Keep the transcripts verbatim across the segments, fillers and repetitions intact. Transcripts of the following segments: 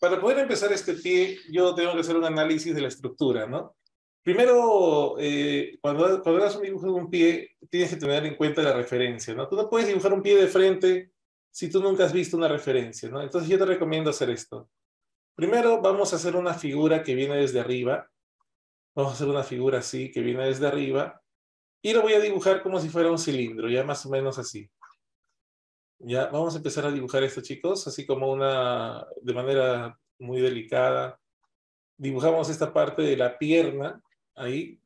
para poder empezar este pie, yo tengo que hacer un análisis de la estructura, ¿no? Primero, eh, cuando, cuando hagas un dibujo de un pie, tienes que tener en cuenta la referencia, ¿no? Tú no puedes dibujar un pie de frente si tú nunca has visto una referencia, ¿no? Entonces yo te recomiendo hacer esto. Primero vamos a hacer una figura que viene desde arriba. Vamos a hacer una figura así, que viene desde arriba. Y lo voy a dibujar como si fuera un cilindro, ya más o menos así. Ya, vamos a empezar a dibujar esto, chicos, así como una, de manera muy delicada. Dibujamos esta parte de la pierna, ahí.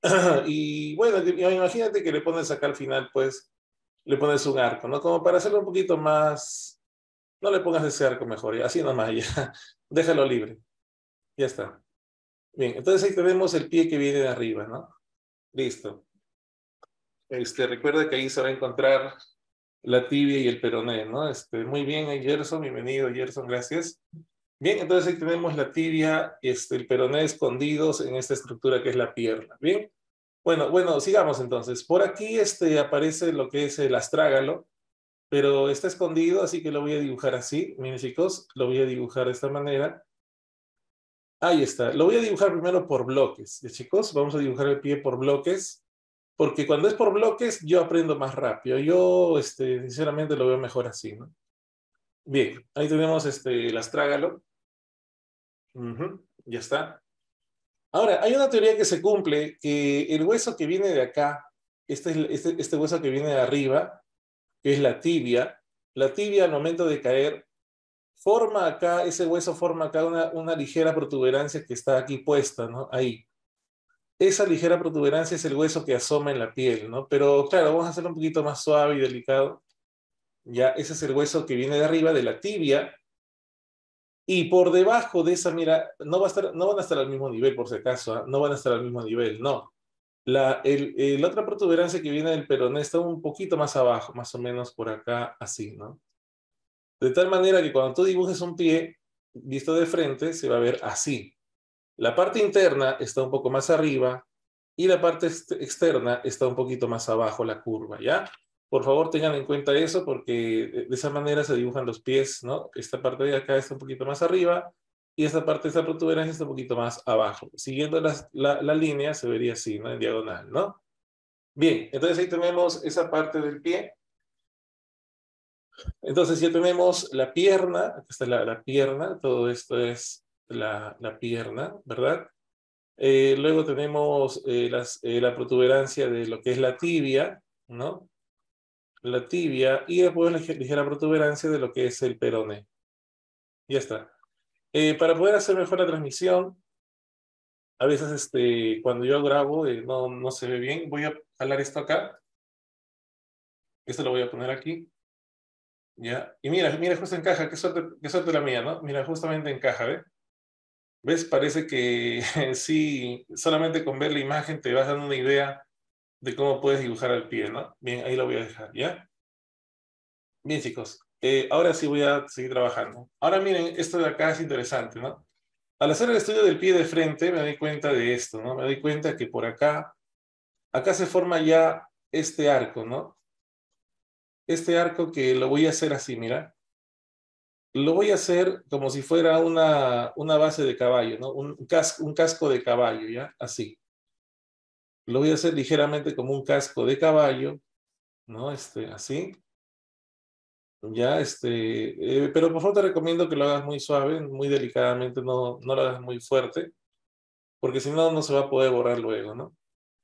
Y bueno, imagínate que le pones acá al final, pues, le pones un arco, ¿no? Como para hacerlo un poquito más... No le pongas ese arco mejor, ya, así nomás, ya. Déjalo libre. Ya está. Bien, entonces ahí tenemos el pie que viene de arriba, ¿no? Listo. Este, recuerda que ahí se va a encontrar la tibia y el peroné, ¿no? Este, muy bien, Gerson, bienvenido, Gerson, gracias. Bien, entonces ahí tenemos la tibia, este, el peroné escondidos en esta estructura que es la pierna. Bien, bueno, bueno, sigamos entonces. Por aquí este, aparece lo que es el astrágalo, pero está escondido, así que lo voy a dibujar así. Miren, chicos, lo voy a dibujar de esta manera. Ahí está. Lo voy a dibujar primero por bloques, ¿ya, chicos? Vamos a dibujar el pie por bloques, porque cuando es por bloques yo aprendo más rápido. Yo, este, sinceramente, lo veo mejor así, ¿no? Bien, ahí tenemos este, el astrágalo. Uh-huh, ya está. Ahora, hay una teoría que se cumple, que el hueso que viene de acá, este, es- este, este hueso que viene de arriba, que es la tibia, la tibia al momento de caer, forma acá, ese hueso forma acá una, una ligera protuberancia que está aquí puesta, ¿no? Ahí. Esa ligera protuberancia es el hueso que asoma en la piel, ¿no? Pero claro, vamos a hacerlo un poquito más suave y delicado. Ya, ese es el hueso que viene de arriba, de la tibia. Y por debajo de esa, mira, no, va a estar, no van a estar al mismo nivel, por si acaso, ¿ah? No van a estar al mismo nivel, no. La, el, el- la otra protuberancia que viene del peroné está un poquito más abajo, más o menos por acá, así, ¿no? De tal manera que cuando tú dibujes un pie, visto de frente, se va a ver así. La parte interna está un poco más arriba y la parte ex- externa está un poquito más abajo, la curva, ¿ya? Por favor, tengan en cuenta eso porque de de esa manera se dibujan los pies, ¿no? Esta parte de acá está un poquito más arriba y esta parte de esta protuberancia está un poquito más abajo. Siguiendo las- la, la línea se vería así, ¿no? En diagonal, ¿no? Bien, entonces ahí tenemos esa parte del pie. Entonces ya tenemos la pierna, acá está la, la pierna, todo esto es la, la pierna, ¿verdad? Eh, luego tenemos eh, las, eh, la protuberancia de lo que es la tibia, ¿no? La tibia y después la lige- ligera protuberancia de lo que es el peroné. Ya está. Eh, para poder hacer mejor la transmisión, a veces este, cuando yo grabo eh, no, no se ve bien. Voy a jalar esto acá. Esto lo voy a poner aquí. ¿Ya? Y mira, mira, justo encaja. Qué suerte, qué suerte la mía, ¿no? Mira, justamente encaja, ¿ves? ¿Ves? Parece que sí, solamente con ver la imagen te vas dando una idea de cómo puedes dibujar al pie, ¿no? Bien, ahí lo voy a dejar, ¿ya? Bien, chicos. Eh, ahora sí voy a seguir trabajando. Ahora miren, esto de acá es interesante, ¿no? Al hacer el estudio del pie de frente me doy cuenta de esto, ¿no? Me doy cuenta que por acá, acá se forma ya este arco, ¿no? Este arco que lo voy a hacer así, mira. Lo voy a hacer como si fuera una, una base de caballo, ¿no? Un casco, un casco de caballo, ¿ya? Así. Lo voy a hacer ligeramente como un casco de caballo, ¿no? Este, así. Ya, este, eh, pero por favor te recomiendo que lo hagas muy suave, muy delicadamente, no, no lo hagas muy fuerte, porque si no, no se va a poder borrar luego, ¿no?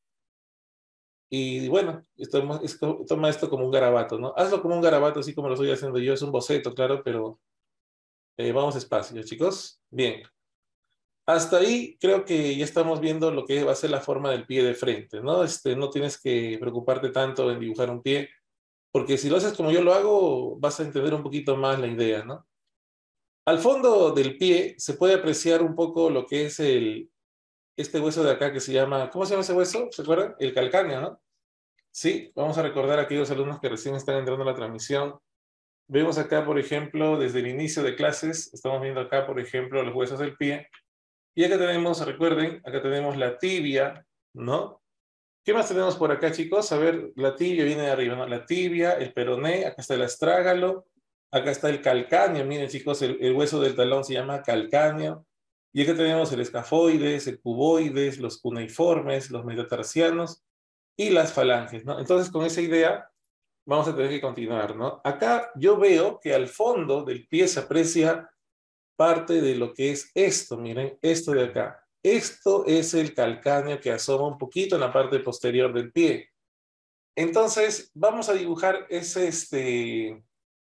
Y bueno, esto, es, toma esto como un garabato, ¿no? Hazlo como un garabato, así como lo estoy haciendo yo, es un boceto, claro, pero eh, vamos despacio, chicos. Bien, hasta ahí creo que ya estamos viendo lo que va a ser la forma del pie de frente, ¿no? Este, no tienes que preocuparte tanto en dibujar un pie, porque si lo haces como yo lo hago, vas a entender un poquito más la idea, ¿no? Al fondo del pie se puede apreciar un poco lo que es el, este hueso de acá que se llama, ¿cómo se llama ese hueso? ¿Se acuerdan? El calcáneo, ¿no? Sí, vamos a recordar a aquellos alumnos que recién están entrando a la transmisión. Vemos acá, por ejemplo, desde el inicio de clases, estamos viendo acá, por ejemplo, los huesos del pie. Y acá tenemos, recuerden, acá tenemos la tibia, ¿no? ¿Qué más tenemos por acá, chicos? A ver, la tibia viene de arriba, ¿no? La tibia, el peroné, acá está el astrágalo, Acá está el calcáneo, miren chicos, el, el hueso del talón se llama calcáneo. Y acá tenemos el escafoides, el cuboides, los cuneiformes, los metatarsianos y las falanges, ¿no? Entonces, con esa idea, vamos a tener que continuar, ¿no? Acá yo veo que al fondo del pie se aprecia parte de lo que es esto, miren, esto de acá. Esto es el calcáneo que asoma un poquito en la parte posterior del pie. Entonces, vamos a dibujar ese, este...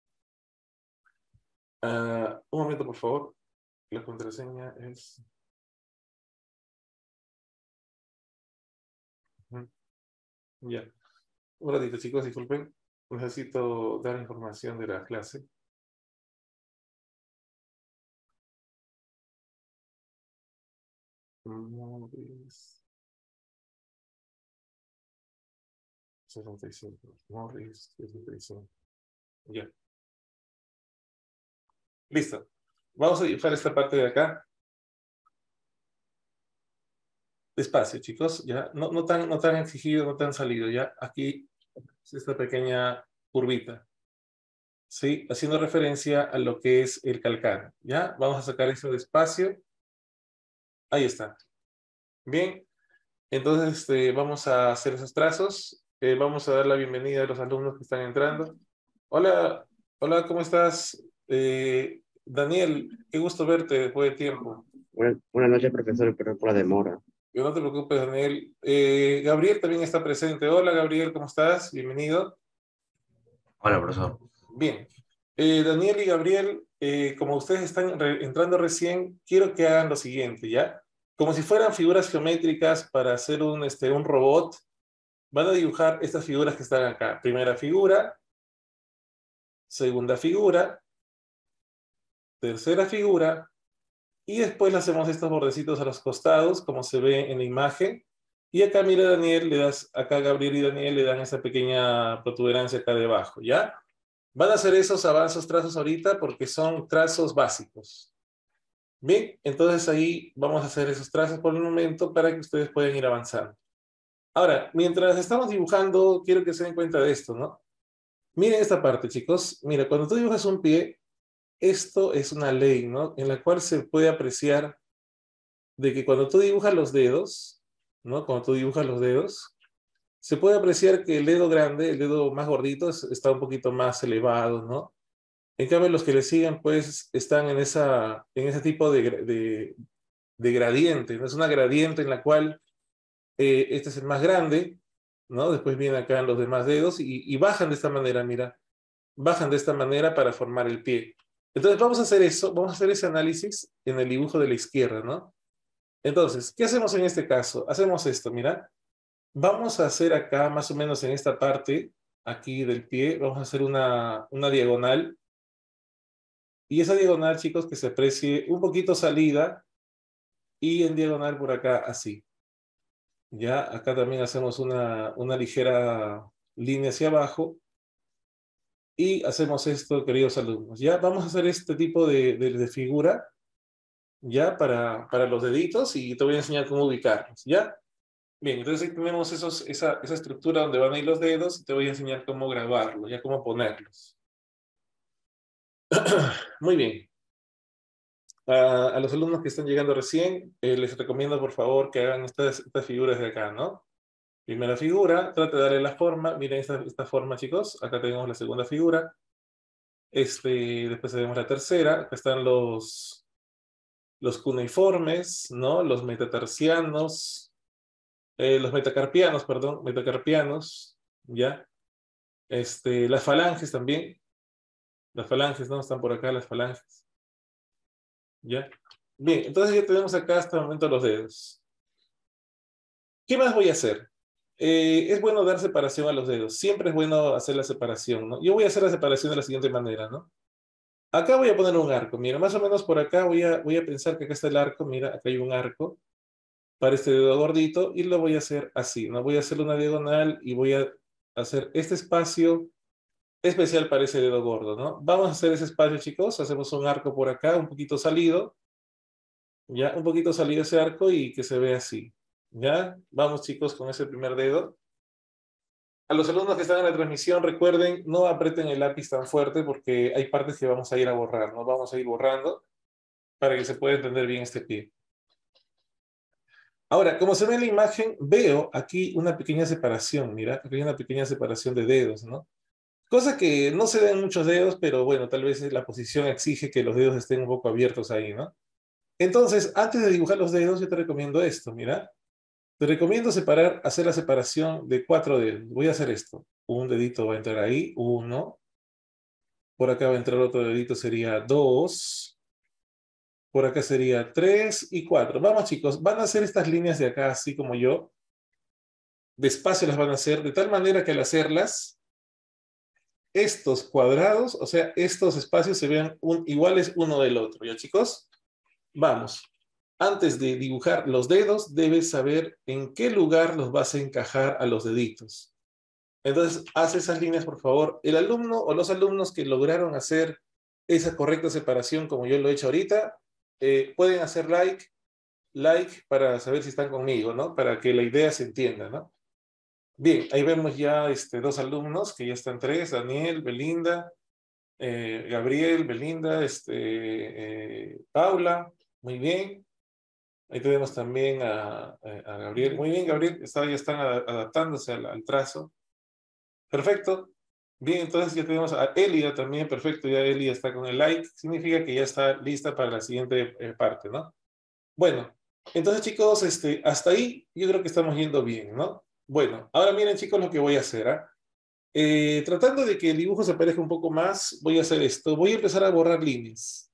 Uh, un momento, por favor. La contraseña es... Uh-huh. Ya. Un ratito, chicos, disculpen. Necesito dar información de la clase. Morris. sesenta y cinco. Morris, sesenta y cinco. Ya. Listo. Vamos a dibujar esta parte de acá. Despacio, chicos. Ya. No, no, tan, no tan exigido, no tan salido. Ya. Aquí es esta pequeña curvita. ¿Sí? Haciendo referencia a lo que es el calcáneo. ¿Ya? Vamos a sacar eso despacio. Ahí está. Bien. Entonces, este, vamos a hacer esos trazos. Eh, vamos a dar la bienvenida a los alumnos que están entrando. Hola, hola, ¿cómo estás? Eh, Daniel, qué gusto verte después de tiempo. Buenas, buenas noches, profesor, perdón por la demora. Yo no te preocupes, Daniel. Eh, Gabriel también está presente. Hola, Gabriel, ¿cómo estás? Bienvenido. Hola, profesor. Bien. Eh, Daniel y Gabriel, eh, como ustedes están re- entrando recién, quiero que hagan lo siguiente, ¿ya? Como si fueran figuras geométricas para hacer un, este, un robot, van a dibujar estas figuras que están acá. Primera figura, segunda figura, tercera figura, y después le hacemos estos bordecitos a los costados, como se ve en la imagen. Y acá, mira, Daniel, le das, acá Gabriel y Daniel le dan esa pequeña protuberancia acá debajo, ¿ya? Van a hacer esos avances, trazos ahorita porque son trazos básicos. Bien, entonces ahí vamos a hacer esos trazos por un momento para que ustedes puedan ir avanzando. Ahora, mientras estamos dibujando, quiero que se den cuenta de esto, ¿no? Miren esta parte, chicos. Mira, cuando tú dibujas un pie, esto es una ley, ¿no? En la cual se puede apreciar de que cuando tú dibujas los dedos, ¿no? Cuando tú dibujas los dedos, se puede apreciar que el dedo grande, el dedo más gordito, es- está un poquito más elevado, ¿no? En cambio, los que le siguen, pues, están en, esa, en ese tipo de, gra- de, de gradiente, ¿no? Es una gradiente en la cual eh, este es el más grande, ¿no? Después vienen acá los demás dedos y, y bajan de esta manera, mira, bajan de esta manera para formar el pie. Entonces, vamos a hacer eso, vamos a hacer ese análisis en el dibujo de la izquierda, ¿no? Entonces, ¿qué hacemos en este caso? Hacemos esto, mira. Vamos a hacer acá, más o menos en esta parte, aquí del pie, vamos a hacer una, una diagonal. Y esa diagonal, chicos, que se aprecie un poquito salida y en diagonal por acá, así. Ya, acá también hacemos una, una ligera línea hacia abajo. Y hacemos esto, queridos alumnos. Ya, vamos a hacer este tipo de, de, de figura, ya, para, para los deditos y te voy a enseñar cómo ubicarlos, ¿ya? Bien, entonces ahí tenemos esos, esa, esa estructura donde van a ir los dedos y te voy a enseñar cómo grabarlos, ya cómo ponerlos. Muy bien. A, a los alumnos que están llegando recién, eh, les recomiendo por favor que hagan estas, estas figuras de acá, ¿no? Primera figura, trate de darle la forma. Miren esta, esta forma, chicos. Acá tenemos la segunda figura. Este, después tenemos la tercera. Acá están los, los cuneiformes, ¿no? Los metatarsianos, eh, los metacarpianos, perdón, metacarpianos, ¿ya? Este, las falanges también. Las falanges, ¿no? Están por acá las falanges. ¿Ya? Bien, entonces ya tenemos acá hasta el momento los dedos. ¿Qué más voy a hacer? Eh, es bueno dar separación a los dedos. Siempre es bueno hacer la separación, ¿no? Yo voy a hacer la separación de la siguiente manera, ¿no? Acá voy a poner un arco. Mira, más o menos por acá voy a, voy a pensar que acá está el arco. Mira, acá hay un arco para este dedo gordito y lo voy a hacer así, ¿no? Voy a hacer una diagonal y voy a hacer este espacio especial para ese dedo gordo, ¿no? Vamos a hacer ese espacio, chicos. Hacemos un arco por acá, un poquito salido. Ya, un poquito salido ese arco y que se vea así. ¿Ya? Vamos, chicos, con ese primer dedo. A los alumnos que están en la transmisión, recuerden, no aprieten el lápiz tan fuerte porque hay partes que vamos a ir a borrar, ¿no? Vamos a ir borrando para que se pueda entender bien este pie. Ahora, como se ve en la imagen, veo aquí una pequeña separación, mira, aquí hay una pequeña separación de dedos, ¿no? Cosa que no se ven muchos dedos, pero bueno, tal vez la posición exige que los dedos estén un poco abiertos ahí, ¿no? Entonces, antes de dibujar los dedos, yo te recomiendo esto, mira. Te recomiendo separar, hacer la separación de cuatro dedos. Voy a hacer esto. Un dedito va a entrar ahí, uno. Por acá va a entrar otro dedito, sería dos. Por acá sería tres y cuatro. Vamos, chicos, van a hacer estas líneas de acá, así como yo. Despacio las van a hacer, de tal manera que al hacerlas, estos cuadrados, o sea, estos espacios se vean un, iguales uno del otro. ¿Ya, chicos? Vamos. Antes de dibujar los dedos, debes saber en qué lugar los vas a encajar a los deditos. Entonces, haz esas líneas, por favor. El alumno o los alumnos que lograron hacer esa correcta separación, como yo lo he hecho ahorita, eh, pueden hacer like, like para saber si están conmigo, ¿no? Para que la idea se entienda, ¿no? Bien, ahí vemos ya este, dos alumnos, que ya están tres, Daniel, Belinda, eh, Gabriel, Belinda, este, eh, Paula, muy bien. Ahí tenemos también a, a Gabriel. Muy bien, Gabriel, está, ya están adaptándose al, al trazo. Perfecto. Bien, entonces ya tenemos a Elia también, perfecto, ya Elia está con el like, significa que ya está lista para la siguiente eh, parte, ¿no? Bueno, entonces chicos, este, hasta ahí yo creo que estamos yendo bien, ¿no? Bueno, ahora miren chicos lo que voy a hacer, ¿ah? Eh, tratando de que el dibujo se parezca un poco más, voy a hacer esto, voy a empezar a borrar líneas.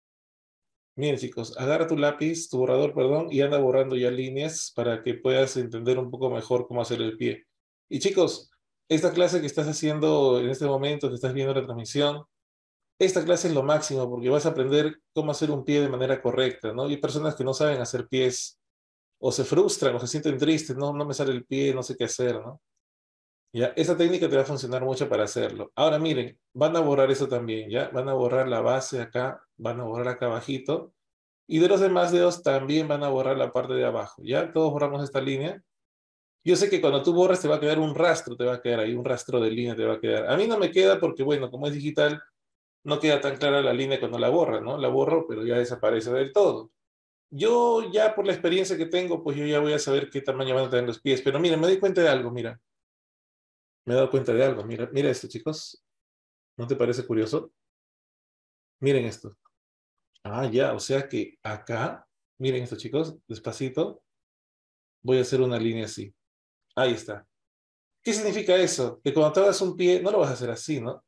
Miren chicos, agarra tu lápiz, tu borrador, perdón, y anda borrando ya líneas para que puedas entender un poco mejor cómo hacer el pie. Y chicos, esta clase que estás haciendo en este momento, que estás viendo la transmisión, esta clase es lo máximo porque vas a aprender cómo hacer un pie de manera correcta, ¿no? Y hay personas que no saben hacer pies o se frustran o se sienten tristes, no, no me sale el pie, no sé qué hacer, ¿no? Ya, esa técnica te va a funcionar mucho para hacerlo. Ahora miren, van a borrar eso también, ¿ya? Van a borrar la base acá, van a borrar acá abajito. Y de los demás dedos también van a borrar la parte de abajo, ¿ya? Todos borramos esta línea. Yo sé que cuando tú borras te va a quedar un rastro, te va a quedar ahí, un rastro de línea te va a quedar. A mí no me queda porque, bueno, como es digital, no queda tan clara la línea cuando la borra, ¿no? La borro, pero ya desaparece del todo. Yo ya por la experiencia que tengo, pues yo ya voy a saber qué tamaño van a tener los pies. Pero miren, me doy cuenta de algo, mira. Me he dado cuenta de algo, mira, mira esto, chicos. ¿No te parece curioso? Miren esto. Ah, ya, o sea que acá, miren esto, chicos, despacito, voy a hacer una línea así. Ahí está. ¿Qué significa eso? Que cuando te hagas un pie, no lo vas a hacer así, ¿no?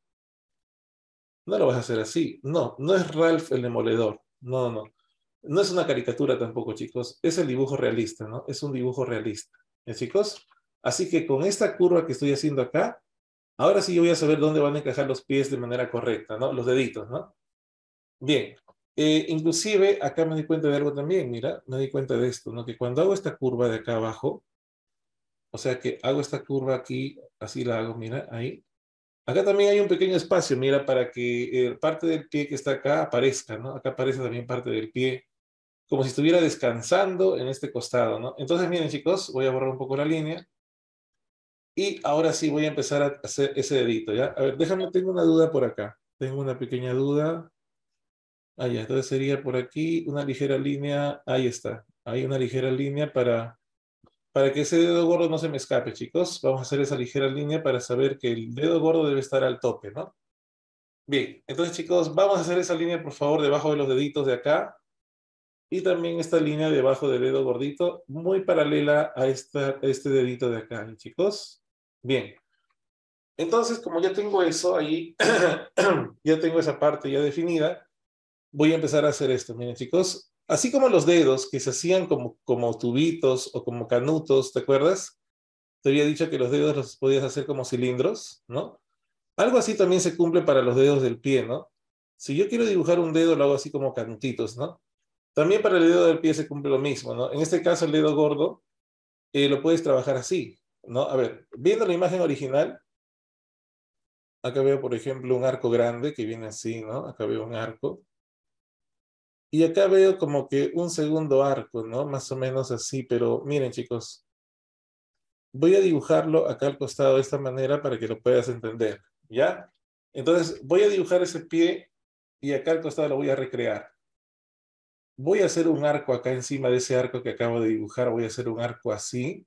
No lo vas a hacer así. No, no es Ralph el demoledor. No, no. No es una caricatura tampoco, chicos. Es el dibujo realista, ¿no? Es un dibujo realista. ¿Eh, chicos? Así que con esta curva que estoy haciendo acá, ahora sí yo voy a saber dónde van a encajar los pies de manera correcta, ¿no? Los deditos, ¿no? Bien. Eh, inclusive, acá me di cuenta de algo también, mira, me di cuenta de esto, ¿no? Que cuando hago esta curva de acá abajo, o sea que hago esta curva aquí, así la hago, mira, ahí. Acá también hay un pequeño espacio, mira, para que eh, parte del pie que está acá aparezca, ¿no? Acá aparece también parte del pie, como si estuviera descansando en este costado, ¿no? Entonces, miren, chicos, voy a borrar un poco la línea. Y ahora sí voy a empezar a hacer ese dedito, ¿ya? A ver, déjame, tengo una duda por acá. Tengo una pequeña duda. Ah, ya, entonces sería por aquí una ligera línea. Ahí está. Hay una ligera línea para, para que ese dedo gordo no se me escape, chicos. Vamos a hacer esa ligera línea para saber que el dedo gordo debe estar al tope, ¿no? Bien, entonces chicos, vamos a hacer esa línea, por favor, debajo de los deditos de acá. Y también esta línea debajo del dedo gordito, muy paralela a, esta, a este dedito de acá, ¿eh, chicos? Bien. Entonces, como ya tengo eso ahí, ya tengo esa parte ya definida, voy a empezar a hacer esto. Miren, chicos, así como los dedos que se hacían como, como tubitos o como canutos, ¿te acuerdas? Te había dicho que los dedos los podías hacer como cilindros, ¿no? Algo así también se cumple para los dedos del pie, ¿no? Si yo quiero dibujar un dedo, lo hago así como canutitos, ¿no? También para el dedo del pie se cumple lo mismo, ¿no? En este caso, el dedo gordo, eh, lo puedes trabajar así, ¿no? A ver, viendo la imagen original, acá veo, por ejemplo, un arco grande que viene así, ¿no? Acá veo un arco. Y acá veo como que un segundo arco, ¿no? Más o menos así, pero miren, chicos, voy a dibujarlo acá al costado de esta manera para que lo puedas entender, ¿ya? Entonces, voy a dibujar ese pie y acá al costado lo voy a recrear. Voy a hacer un arco acá encima de ese arco que acabo de dibujar, voy a hacer un arco así.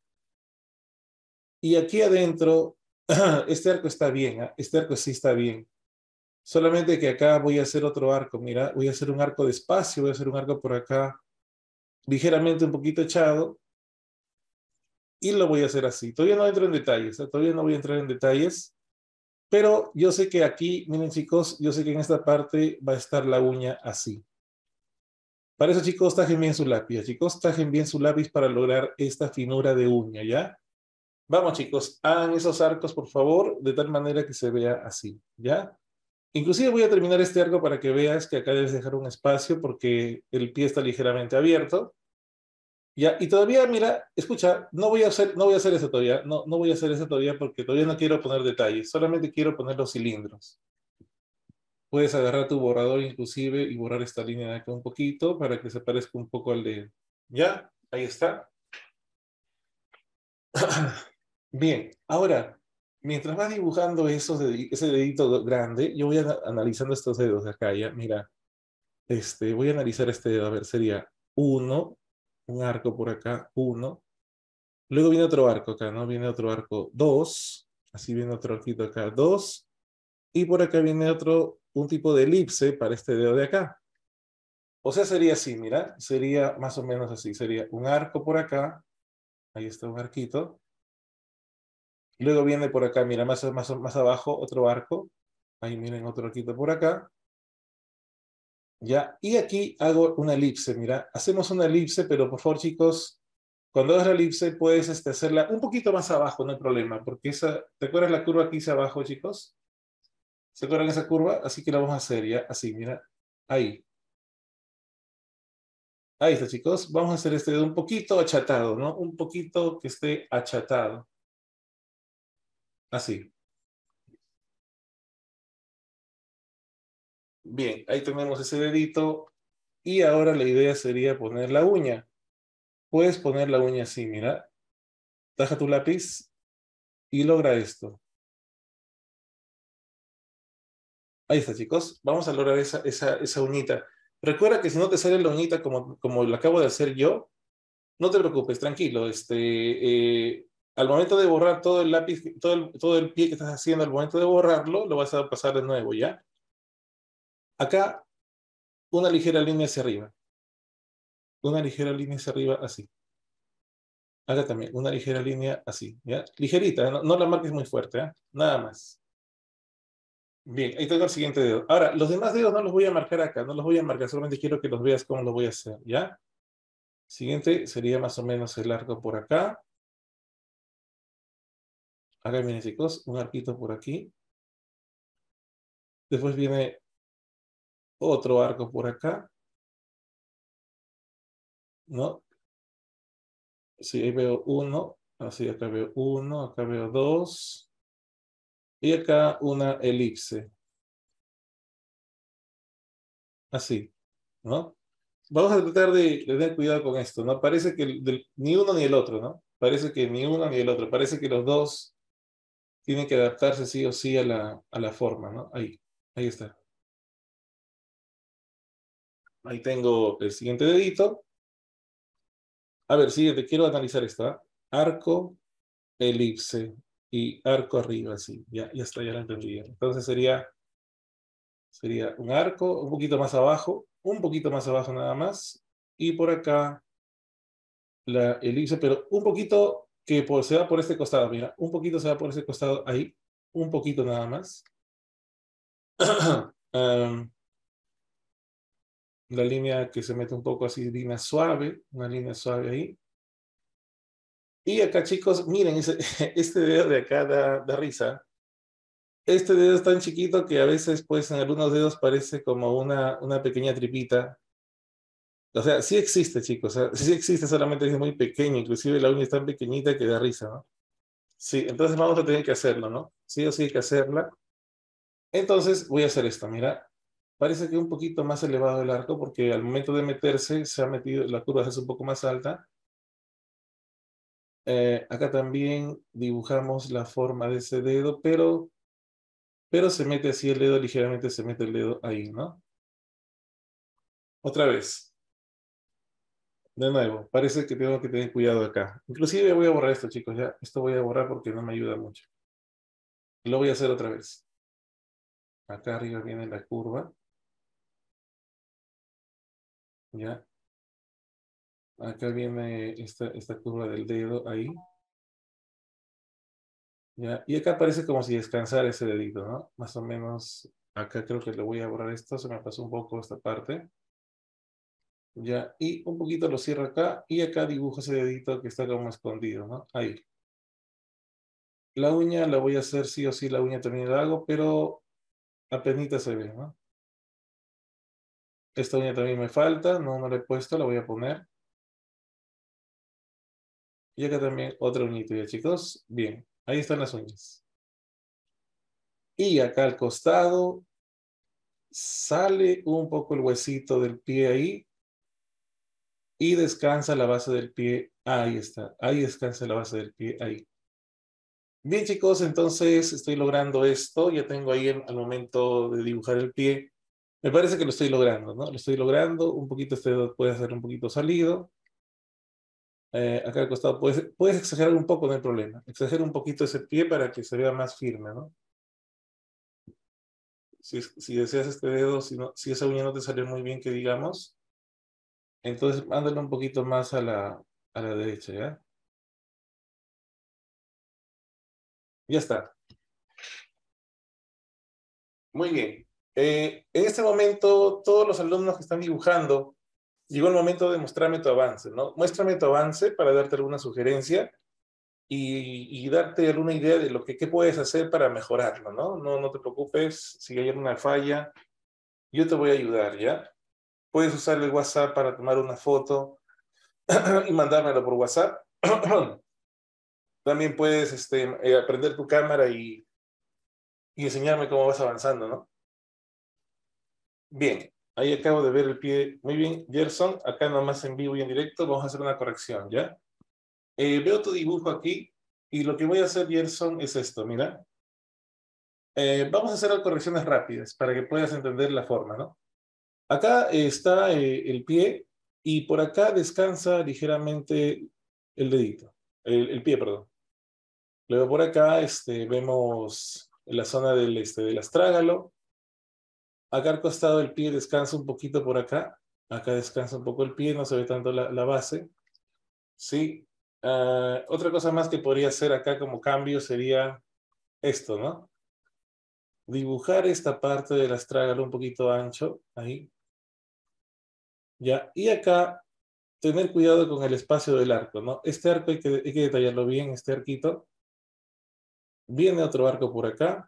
Y aquí adentro, este arco está bien, ¿eh? Este arco sí está bien. Solamente que acá voy a hacer otro arco, mira, voy a hacer un arco despacio, voy a hacer un arco por acá, ligeramente un poquito echado, y lo voy a hacer así. Todavía no entro en detalles, ¿eh? Todavía no voy a entrar en detalles, pero yo sé que aquí, miren chicos, yo sé que en esta parte va a estar la uña así. Para eso, chicos, tajen bien su lápiz, chicos, tajen bien su lápiz para lograr esta finura de uña, ¿ya? Vamos, chicos, hagan esos arcos, por favor, de tal manera que se vea así, ¿ya? Inclusive voy a terminar este arco para que veas que acá debes dejar un espacio porque el pie está ligeramente abierto. Ya, y todavía, mira, escucha, no voy a hacer, no voy a hacer eso todavía, no, no voy a hacer eso todavía porque todavía no quiero poner detalles, solamente quiero poner los cilindros. Puedes agarrar tu borrador inclusive y borrar esta línea de acá un poquito para que se parezca un poco al de... ¿Ya? Ahí está. Bien, ahora, mientras vas dibujando esos dedi- ese dedito grande, yo voy a, analizando estos dedos de acá, ya, mira. Este, voy a analizar este dedo, a ver, sería uno, un arco por acá, uno. Luego viene otro arco acá, ¿no? Viene otro arco, dos. Así viene otro arquito acá, dos. Y por acá viene otro, un tipo de elipse para este dedo de acá. O sea, sería así, mira, sería más o menos así. Sería un arco por acá, ahí está un arquito. Luego viene por acá, mira, más, más, más abajo, otro arco. Ahí miren otro arquito por acá. Ya, y aquí hago una elipse, mira, hacemos una elipse, pero por favor, chicos, cuando hagas la elipse puedes este, hacerla un poquito más abajo, no hay problema, porque esa, ¿te acuerdas la curva que hice abajo, chicos? ¿Se acuerdan esa curva? Así que la vamos a hacer ya, así, mira, ahí. Ahí está, chicos. Vamos a hacer este dedo un poquito achatado, ¿no? Un poquito que esté achatado. Así. Bien, ahí tenemos ese dedito. Y ahora la idea sería poner la uña. Puedes poner la uña así, mira. Taja tu lápiz y logra esto. Ahí está, chicos. Vamos a lograr esa, esa, esa uñita. Recuerda que si no te sale la uñita como, como lo acabo de hacer yo, no te preocupes, tranquilo. Este, eh, al momento de borrar todo el lápiz, todo el, todo el pie que estás haciendo, al momento de borrarlo, lo vas a pasar de nuevo, ¿ya? Acá, una ligera línea hacia arriba. Una ligera línea hacia arriba, así. Acá también, una ligera línea así, ¿ya? Ligerita, no, no la marques muy fuerte, ¿eh? Nada más. Bien, ahí tengo el siguiente dedo. Ahora, los demás dedos no los voy a marcar acá, no los voy a marcar, solamente quiero que los veas cómo lo voy a hacer, ¿ya? Siguiente sería más o menos el arco por acá. Acá viene, chicos, un arquito por aquí. Después viene otro arco por acá, ¿no? Sí, ahí veo uno. Así, acá veo uno, acá veo dos. Y acá una elipse. Así, ¿no? Vamos a tratar de, de tener cuidado con esto, ¿no? Parece que el- del- ni uno ni el otro, ¿no? Parece que ni uno ni el otro. Parece que los dos tienen que adaptarse sí o sí a la, a la forma, ¿no? Ahí, ahí está. Ahí tengo el siguiente dedito. A ver, siguiente, quiero analizar esto, ¿ah? Arco, elipse y arco arriba, sí. Ya, ya está, ya lo entendí. Entonces sería, sería un arco, un poquito más abajo, un poquito más abajo nada más. Y por acá la elipse, pero un poquito que por, se va por este costado, mira, un poquito se va por este costado ahí, un poquito nada más. Um, la línea que se mete un poco así, línea suave, una línea suave ahí. Y acá, chicos, miren, ese, este dedo de acá da, da risa. Este dedo es tan chiquito que a veces, pues, en algunos dedos parece como una, una pequeña tripita. O sea, sí existe, chicos, o sea, sí existe, solamente es muy pequeño, inclusive la uña es tan pequeñita que da risa, ¿no? Sí, entonces vamos a tener que hacerlo, ¿no? Sí o sí hay que hacerla. Entonces voy a hacer esto, mira. Parece que un poquito más elevado el arco porque al momento de meterse se ha metido, la curva es un poco más alta. Eh, acá también dibujamos la forma de ese dedo, pero, pero se mete así el dedo, ligeramente se mete el dedo ahí, ¿no? Otra vez. De nuevo, parece que tengo que tener cuidado acá. Inclusive voy a borrar esto, chicos, ya. Esto voy a borrar porque no me ayuda mucho. Lo voy a hacer otra vez. Acá arriba viene la curva. Ya. Acá viene esta, esta curva del dedo ahí. Ya. Y acá parece como si descansara ese dedito, ¿no? Más o menos. Acá creo que le voy a borrar esto. Se me pasó un poco esta parte. Ya. Y un poquito lo cierro acá. Y acá dibujo ese dedito que está como escondido, ¿no? Ahí. La uña la voy a hacer sí o sí. La uña también la hago, pero apenita se ve, ¿no? Esta uña también me falta. No, no la he puesto. La voy a poner. Y acá también otra uñita, ya chicos. Bien. Ahí están las uñas. Y acá al costado sale un poco el huesito del pie ahí y descansa la base del pie. Ahí está, ahí descansa la base del pie, ahí. Bien chicos, entonces estoy logrando esto. Ya tengo ahí el, al momento de dibujar el pie. Me parece que lo estoy logrando, ¿no? Lo estoy logrando. Un poquito este dedo puede ser un poquito salido. Eh, acá al costado puedes, puedes exagerar un poco, no hay problema. Exagera un poquito ese pie para que se vea más firme, ¿no? Si, si deseas este dedo, si, no, si esa uña no te sale muy bien, que digamos, entonces mándalo un poquito más a la, a la derecha, ¿ya? Ya está. Muy bien. Eh, en este momento, todos los alumnos que están dibujando, llegó el momento de mostrarme tu avance, ¿no? Muéstrame tu avance para darte alguna sugerencia y, y darte alguna idea de lo que qué puedes hacer para mejorarlo, ¿no? No, no te preocupes, si hay alguna falla, yo te voy a ayudar, ¿ya? Puedes usar el WhatsApp para tomar una foto y mandármelo por WhatsApp. También puedes este, eh, aprender tu cámara y, y enseñarme cómo vas avanzando, ¿no? Bien, ahí acabo de ver el pie. Muy bien, Gerson, acá nomás en vivo y en directo vamos a hacer una corrección, ¿ya? Eh, veo tu dibujo aquí y lo que voy a hacer, Gerson, es esto, mira. Eh, vamos a hacer las correcciones rápidas para que puedas entender la forma, ¿no? Acá eh, está eh, el pie y por acá descansa ligeramente el dedito, el, el pie, perdón. Luego por acá este, vemos la zona del, este, del astrágalo. Acá al costado del pie descansa un poquito por acá. Acá descansa un poco el pie, no se ve tanto la, la base. Sí. Uh, otra cosa más que podría hacer acá como cambio sería esto, ¿no? Dibujar esta parte del astrágalo un poquito ancho, ahí. Ya, y acá tener cuidado con el espacio del arco, ¿no? Este arco hay que, hay que detallarlo bien, este arquito. Viene otro arco por acá.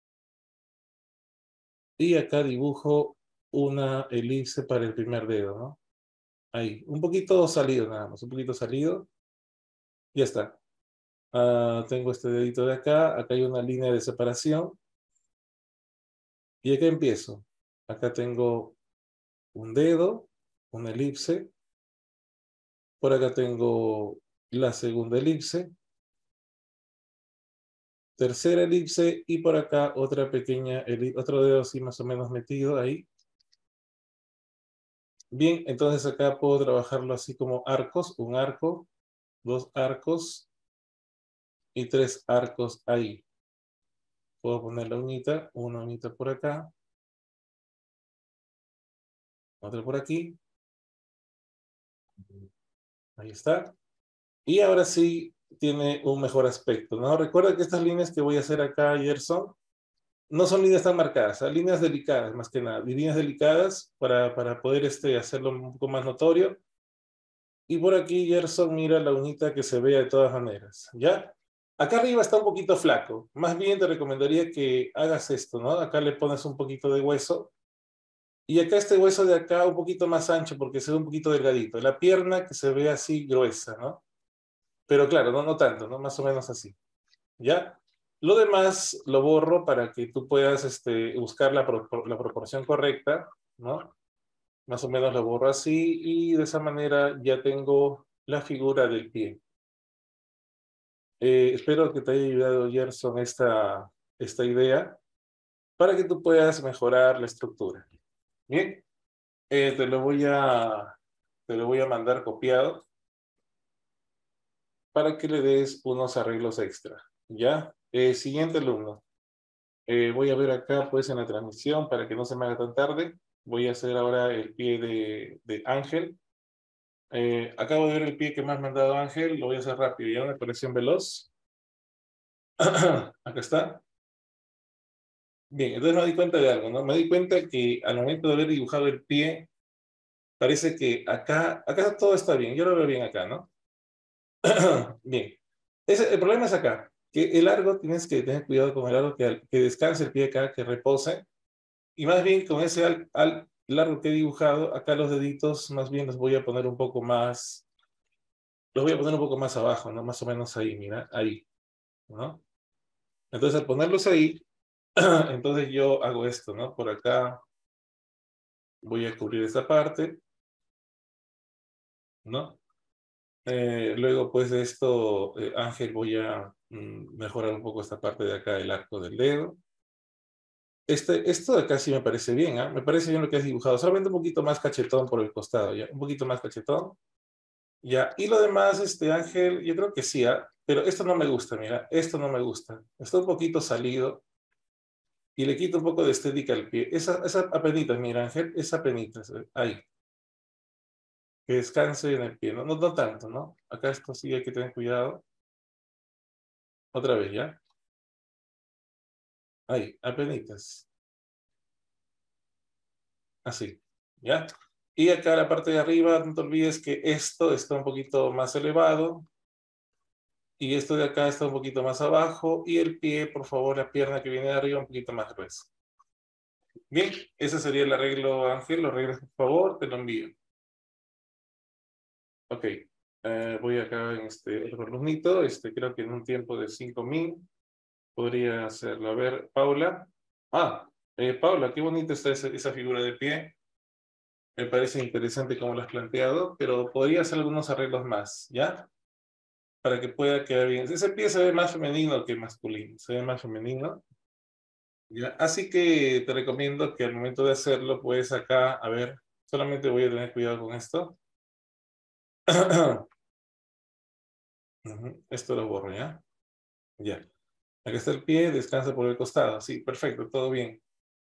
Y acá dibujo una elipse para el primer dedo, ¿no? Ahí, un poquito salido nada más, un poquito salido. Ya está. Uh, tengo este dedito de acá, acá hay una línea de separación. Y acá empiezo. Acá tengo un dedo, una elipse. Por acá tengo la segunda elipse. Tercera elipse y por acá otra pequeña elipse, otro dedo así más o menos metido ahí. Bien, entonces acá puedo trabajarlo así como arcos, un arco, dos arcos y tres arcos ahí. Puedo poner la uñita, una uñita por acá, otra por aquí. Ahí está. Y ahora sí tiene un mejor aspecto, ¿no? Recuerda que estas líneas que voy a hacer acá, Gerson, no son líneas tan marcadas, son líneas delicadas más que nada. Líneas delicadas para, para poder este, hacerlo un poco más notorio. Y por aquí, Gerson, mira la uñita que se vea de todas maneras, ¿ya? Acá arriba está un poquito flaco. Más bien te recomendaría que hagas esto, ¿no? Acá le pones un poquito de hueso. Y acá este hueso de acá un poquito más ancho porque se ve un poquito delgadito. La pierna que se ve así gruesa, ¿no? Pero claro, no, no tanto, ¿no? Más o menos así, ¿ya? Lo demás lo borro para que tú puedas este, buscar la, pro la proporción correcta, ¿no? Más o menos lo borro así y de esa manera ya tengo la figura del pie. Eh, espero que te haya ayudado, Gerson, esta, esta idea para que tú puedas mejorar la estructura. Bien, eh, te lo voy a, te lo voy a mandar copiado para que le des unos arreglos extra. ¿Ya? Eh, siguiente alumno. Eh, voy a ver acá, pues, en la transmisión, para que no se me haga tan tarde. Voy a hacer ahora el pie de, de Ángel. Eh, acabo de ver el pie que me has mandado, Ángel. Lo voy a hacer rápido, ya una corrección veloz. Acá está. Bien, entonces me di cuenta de algo, ¿no? Me di cuenta que al momento de haber dibujado el pie, parece que acá, acá todo está bien. Yo lo veo bien acá, ¿no? Bien. Ese, el problema es acá, que el largo tienes que tener cuidado con el largo, que, que descanse el pie acá, que repose. Y más bien con ese al, al largo que he dibujado, acá los deditos más bien los voy a poner un poco más, los voy a poner un poco más abajo, ¿no? Más o menos ahí, mira, ahí, ¿no? Entonces al ponerlos ahí, entonces yo hago esto, ¿no? Por acá voy a cubrir esta parte, ¿no? Eh, luego pues de esto, eh, Ángel, voy a mm, mejorar un poco esta parte de acá del arco del dedo. Este, esto de acá sí me parece bien, ¿ah? Me parece bien lo que has dibujado, solamente un poquito más cachetón por el costado, ¿ya? Un poquito más cachetón. Ya, y lo demás, este Ángel, yo creo que sí, ¿ah? Pero esto no me gusta, mira, esto no me gusta. Está un poquito salido y le quito un poco de estética al pie. Esa, esa apenita, mira, Ángel, esa apenita, ahí, que descanse en el pie, no, no, no tanto, ¿no? Acá esto sí hay que tener cuidado. Otra vez, ¿ya? Ahí, apenitas. Así, ¿ya? Y acá la parte de arriba, no te olvides que esto está un poquito más elevado. Y esto de acá está un poquito más abajo. Y el pie, por favor, la pierna que viene de arriba un poquito más gruesa. Bien, ese sería el arreglo, Ángel. Lo arreglas, por favor, te lo envío. Ok, eh, voy acá en este otro alumnito. Este, creo que en un tiempo de cinco mil podría hacerlo. A ver, Paula. Ah, eh, Paula, qué bonita está esa, esa figura de pie. Me parece interesante cómo lo has planteado, pero podría hacer algunos arreglos más, ¿ya? Para que pueda quedar bien. Ese pie se ve más femenino que masculino. Se ve más femenino. ¿Ya? Así que te recomiendo que al momento de hacerlo, pues acá, a ver, solamente voy a tener cuidado con esto. Ujú, esto lo borro, ¿ya? Ya. Acá está el pie, descansa por el costado. Sí, perfecto, todo bien.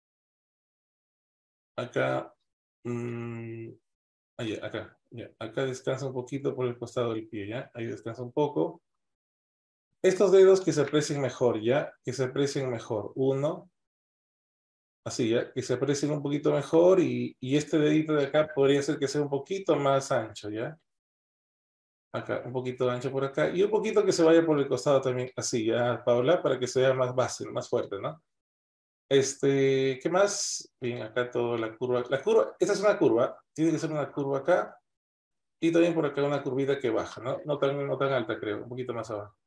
Acá, mmm, ahí, acá, ya. Acá descansa un poquito por el costado del pie, ¿ya? Ahí descansa un poco. Estos dedos que se aprecien mejor, ¿ya? Que se aprecien mejor. Uno, así, ¿ya? Que se aprecien un poquito mejor y, y este dedito de acá podría ser que sea un poquito más ancho, ¿ya? Acá, un poquito ancho por acá y un poquito que se vaya por el costado también, así, ¿ya, Paula? Para que sea más base, más fuerte, ¿no? Este, ¿qué más? Bien, acá toda la curva. La curva, esta es una curva, tiene que ser una curva acá y también por acá una curvita que baja, ¿no? No tan, no tan alta, creo, un poquito más abajo.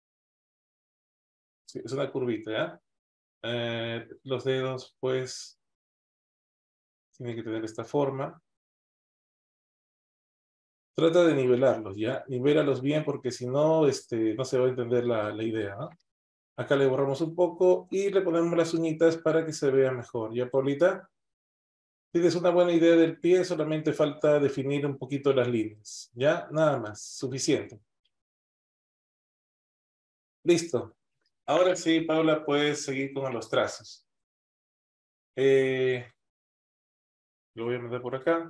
Sí, es una curvita, ¿ya? Eh, los dedos, pues, tienen que tener esta forma. Trata de nivelarlos, ¿ya? Nivélalos bien porque si no, este, no se va a entender la, la idea, ¿no? Acá le borramos un poco y le ponemos las uñitas para que se vea mejor. ¿Ya, Paulita? Tienes una buena idea del pie, solamente falta definir un poquito las líneas. ¿Ya? Nada más, suficiente. Listo. Ahora sí, Paula, puedes seguir con los trazos. Eh, lo voy a meter por acá.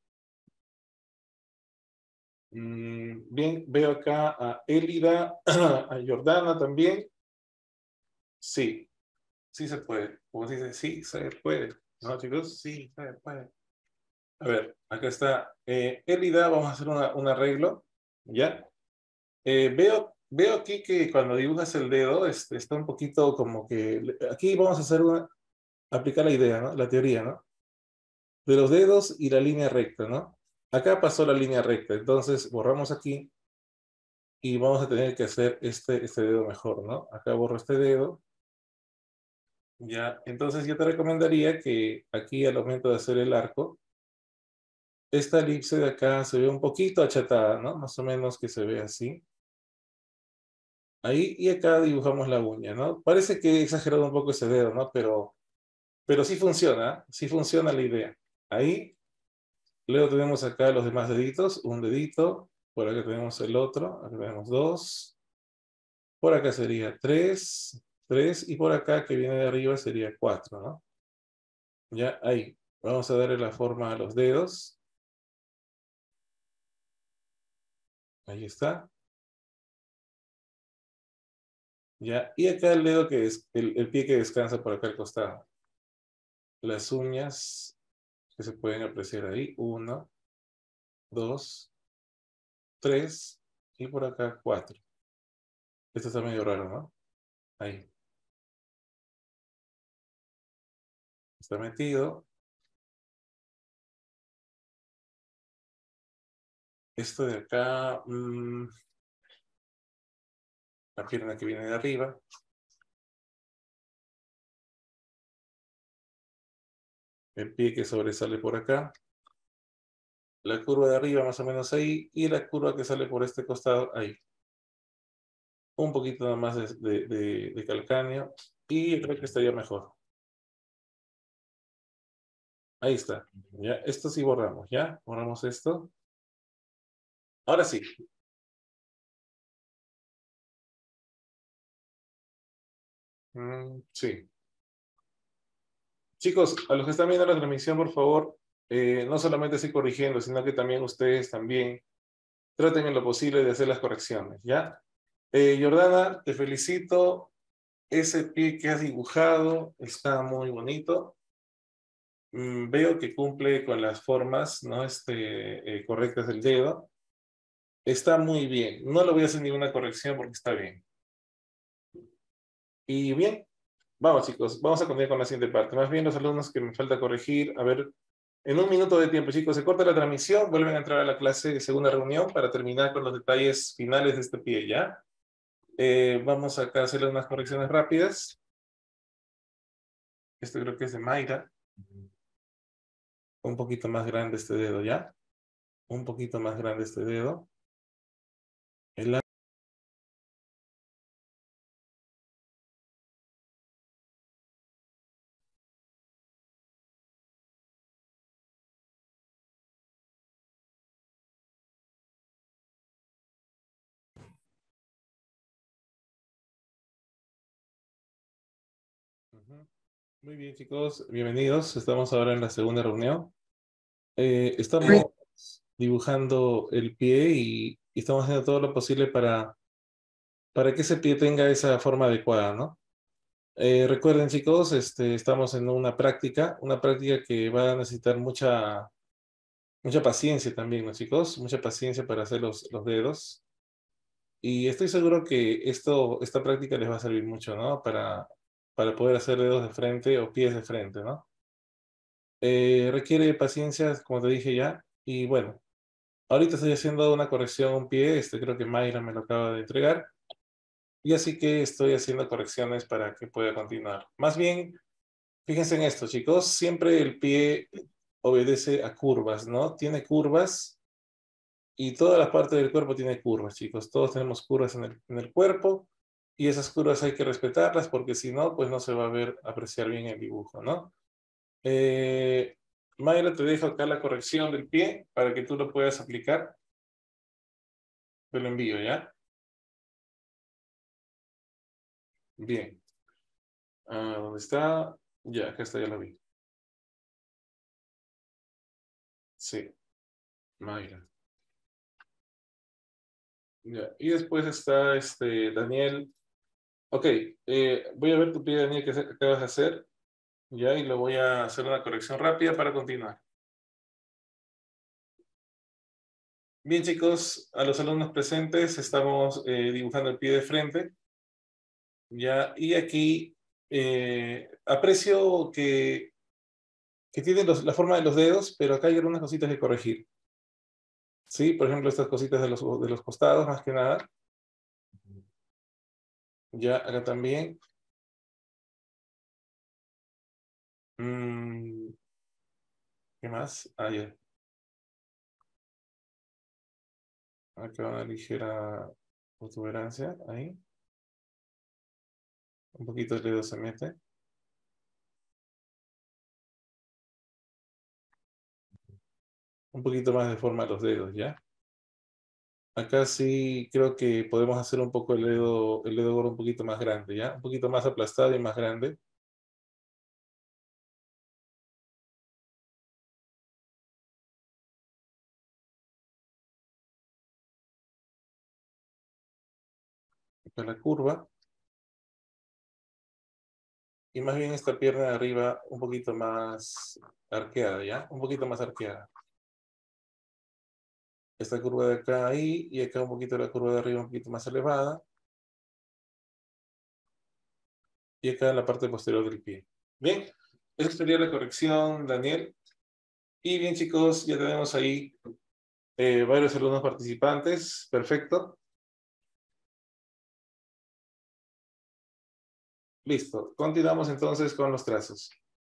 Mm, bien, veo acá a Elida, a Jordana también. Sí, sí se puede. Como se dice, sí se puede. ¿No, chicos? Sí se puede. A ver, acá está. Eh, Elida, vamos a hacer una- un arreglo. ¿Ya? Eh, veo, veo aquí que cuando dibujas el dedo este, está un poquito como que... Aquí vamos a hacer una... Aplicar la idea, ¿no? La teoría, ¿no? De los dedos y la línea recta, ¿no? Acá pasó la línea recta, entonces borramos aquí y vamos a tener que hacer este, este dedo mejor, ¿no? Acá borro este dedo. Ya, entonces yo te recomendaría que aquí al momento de hacer el arco, esta elipse de acá se ve un poquito achatada, ¿no? Más o menos que se ve así. Ahí, y acá dibujamos la uña, ¿no? Parece que he exagerado un poco ese dedo, ¿no? Pero, pero sí funciona, sí funciona la idea. Ahí, luego tenemos acá los demás deditos, un dedito, por acá tenemos el otro, acá tenemos dos, por acá sería tres, tres, y por acá que viene de arriba sería cuatro, ¿no? Ya, ahí. Vamos a darle la forma a los dedos. Ahí está. Ya, y acá el dedo que es, el, el pie que descansa por acá al costado. Las uñas que se pueden apreciar ahí. Uno, dos, tres, y por acá cuatro. Esto está medio raro, ¿no? Ahí. Está metido. Esto de acá, mmm, la pierna que viene de arriba. El pie que sobresale por acá. La curva de arriba más o menos ahí. Y la curva que sale por este costado ahí. Un poquito nada más de, de, de, de calcáneo. Y creo que estaría mejor. Ahí está. Ya, esto sí borramos, ¿ya? Borramos esto. Ahora sí. Mm, sí. Chicos, a los que están viendo la transmisión, por favor, eh, no solamente estoy corrigiendo, sino que también ustedes también traten en lo posible de hacer las correcciones, ¿ya? Eh, Jordana, te felicito. Ese pie que has dibujado está muy bonito. Mm, veo que cumple con las formas, ¿no? Este, eh, correctas del dedo. Está muy bien. No le voy a hacer ninguna corrección porque está bien. Y bien, vamos chicos, vamos a continuar con la siguiente parte. Más bien los alumnos que me falta corregir, a ver, en un minuto de tiempo chicos, se corta la transmisión, vuelven a entrar a la clase de segunda reunión para terminar con los detalles finales de este pie, ¿ya? Eh, vamos acá a hacerle unas correcciones rápidas. Este creo que es de Mayra. Un poquito más grande este dedo, ¿ya? Un poquito más grande este dedo. El Ujú. Muy bien, chicos, bienvenidos. Estamos ahora en la segunda reunión. Eh, estamos dibujando el pie y, y estamos haciendo todo lo posible para, para que ese pie tenga esa forma adecuada, ¿no? Eh, recuerden, chicos, este, estamos en una práctica, una práctica que va a necesitar mucha, mucha paciencia también, ¿no, chicos? Mucha paciencia para hacer los, los dedos. Y estoy seguro que esto, esta práctica les va a servir mucho, ¿no? Para, para poder hacer dedos de frente o pies de frente, ¿no? Eh, requiere paciencia, como te dije ya. Y bueno, ahorita estoy haciendo una corrección a un pie, este creo que Mayra me lo acaba de entregar. Y así que estoy haciendo correcciones para que pueda continuar. Más bien, fíjense en esto, chicos, siempre el pie obedece a curvas, ¿no? Tiene curvas y toda la parte del cuerpo tiene curvas, chicos. Todos tenemos curvas en el, en el cuerpo y esas curvas hay que respetarlas porque si no, pues no se va a ver, apreciar bien el dibujo, ¿no? Eh, Mayra, te dejo acá la corrección del pie para que tú lo puedas aplicar. Te lo envío, ¿ya? Bien. Ah, ¿dónde está? Ya, acá está, ya lo vi. Sí, Mayra. Ya. Y después está este Daniel. Ok, eh, voy a ver tu pie, Daniel, que acabas de hacer. Ya, y lo voy a hacer una corrección rápida para continuar. Bien, chicos, a los alumnos presentes estamos eh, dibujando el pie de frente. Ya, y aquí eh, aprecio que, que tienen los- la forma de los dedos, pero acá hay algunas cositas que corregir. Sí, por ejemplo, estas cositas de los, de los costados, más que nada. Ya, acá también. Mm, ¿qué más? Ah, ya. Acá una ligera protuberancia, ahí. Un poquito el dedo se mete. Un poquito más de forma a los dedos, ¿ya? Acá sí creo que podemos hacer un poco el dedo, el dedo gordo un poquito más grande, ¿ya? Un poquito más aplastado y más grande. Acá la curva. Y más bien esta pierna de arriba un poquito más arqueada, ¿ya? Un poquito más arqueada. Esta curva de acá ahí y acá un poquito la curva de arriba un poquito más elevada. Y acá en la parte posterior del pie. Bien, esa sería la corrección, Daniel. Y bien, chicos, ya tenemos ahí eh, varios alumnos participantes. Perfecto. Listo. Continuamos entonces con los trazos.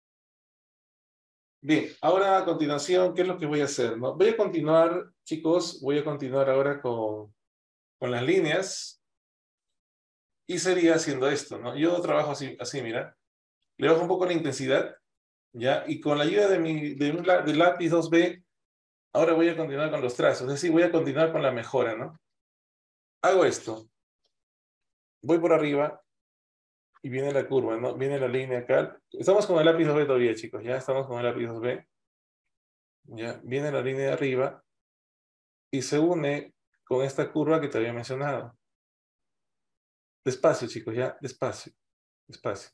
Bien, ahora a continuación, ¿qué es lo que voy a hacer? ¿No? Voy a continuar, chicos, voy a continuar ahora con, con las líneas. Y sería haciendo esto, ¿no? Yo trabajo así, así, mira. Le bajo un poco la intensidad, ¿ya? Y con la ayuda de mi, de un la- del lápiz dos B, ahora voy a continuar con los trazos. Es decir, voy a continuar con la mejora, ¿no? Hago esto. Voy por arriba y viene la curva, ¿no? Viene la línea acá. Estamos con el lápiz dos B todavía, chicos. Ya estamos con el lápiz dos B. Ya viene la línea de arriba y se une con esta curva que te había mencionado. Despacio, chicos, ya. Despacio. Despacio.